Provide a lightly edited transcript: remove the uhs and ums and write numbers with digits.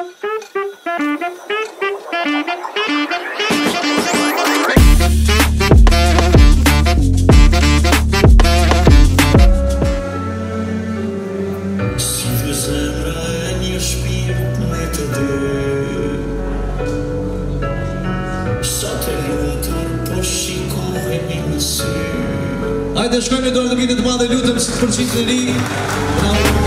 Hajde shkojmë dorë të vitit të madhe, lutëm si të përqitë në ri.